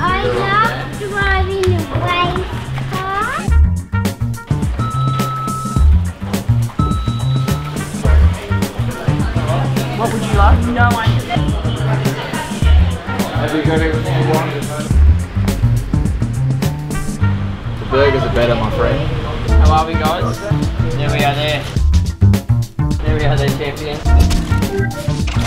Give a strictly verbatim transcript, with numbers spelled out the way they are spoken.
I love driving a race car. What would you like? No idea. Have you got everything you want? The burgers are better, my friend. How are we, guys? There we are there. There we are there, champions.